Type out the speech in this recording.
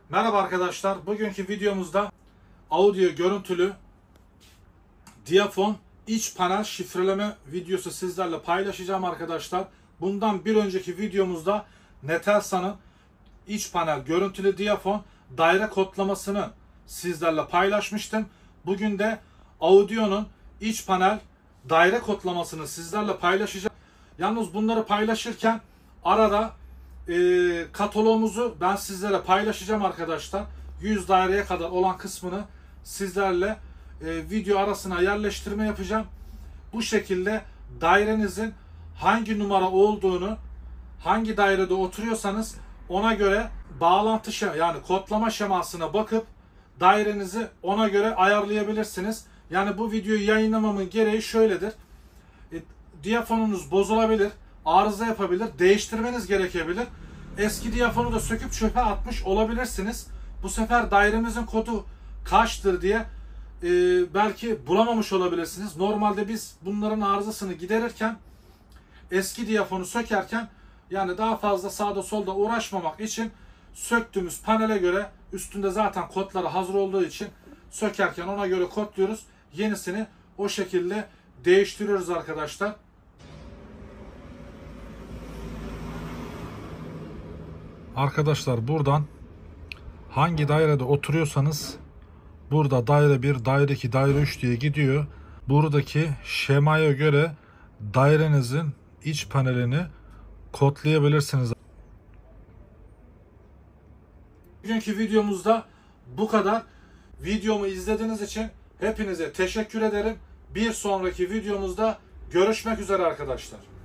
Merhaba arkadaşlar. Bugünkü videomuzda audio görüntülü diyafon iç panel şifreleme videosu sizlerle paylaşacağım arkadaşlar. Bundan bir önceki videomuzda Netelsa'nın iç panel görüntülü diyafon daire kodlamasını sizlerle paylaşmıştım. Bugün de Audio'nun iç panel daire kodlamasını sizlerle paylaşacağım. Yalnız bunları paylaşırken arada kataloğumuzu ben sizlere paylaşacağım arkadaşlar. 100 daireye kadar olan kısmını sizlerle video arasına yerleştirme yapacağım. Bu şekilde dairenizin hangi numara olduğunu, hangi dairede oturuyorsanız ona göre bağlantı yani kodlama şemasına bakıp dairenizi ona göre ayarlayabilirsiniz. Yani bu videoyu yayınlamamın gereği şöyledir. Diyafonunuz bozulabilir, arıza yapabilir, değiştirmeniz gerekebilir. Eski diyafonu da söküp çöpe atmış olabilirsiniz. Bu sefer dairemizin kodu kaçtır diye belki bulamamış olabilirsiniz. Normalde biz bunların arızasını giderirken, eski diyafonu sökerken yani daha fazla sağda solda uğraşmamak için söktüğümüz panele göre, üstünde zaten kodları hazır olduğu için sökerken ona göre kodluyoruz. Yenisini o şekilde değiştiriyoruz arkadaşlar. Arkadaşlar buradan hangi dairede oturuyorsanız burada daire 1, daire 2, daire 3 diye gidiyor. Buradaki şemaya göre dairenizin iç panelini kodlayabilirsiniz. Bugünkü videomuzda bu kadar. Videomu izlediğiniz için hepinize teşekkür ederim. Bir sonraki videomuzda görüşmek üzere arkadaşlar.